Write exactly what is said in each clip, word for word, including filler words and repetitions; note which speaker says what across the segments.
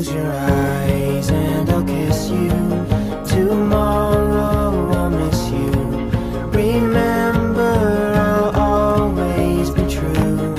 Speaker 1: Close your eyes and I'll kiss you. Tomorrow I'll miss you. Remember, I'll always be true.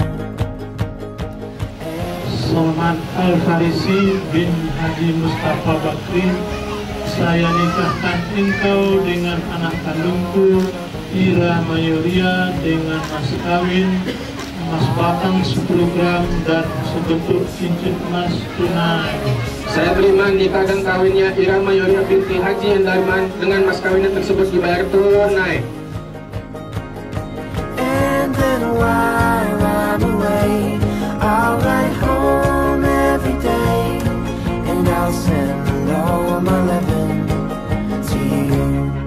Speaker 2: Selamat Al-Farisi bin Haji Mustafa Bakri. Saya nikahkan engkau dengan anak kandungku Ira Mayoria dengan mas kawin emas batang sepuluh gram dan sebentuk cincin emas tunai.
Speaker 3: Saya beriman nikah dan kawinnya Ira Mayoria binti Haji Hendarman dengan mas kawinnya tersebut dibayar tunai.
Speaker 1: And then while I'm away, I'll write home every day, and I'll send all my loving to you.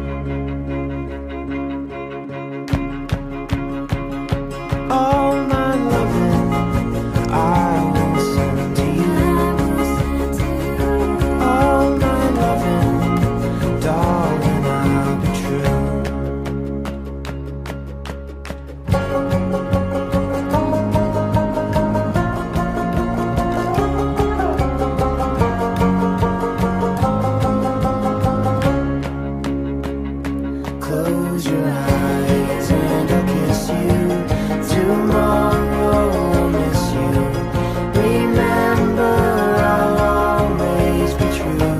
Speaker 1: All my loving I will send to you. All my loving, darling, I'll be true. Close your eyes and I'll kiss you. Tomorrow I'll miss you. Remember, I'll always be true.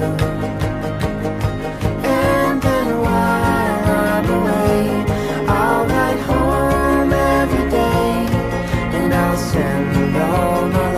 Speaker 1: And then while I'm away, I'll write home every day, and I'll send all my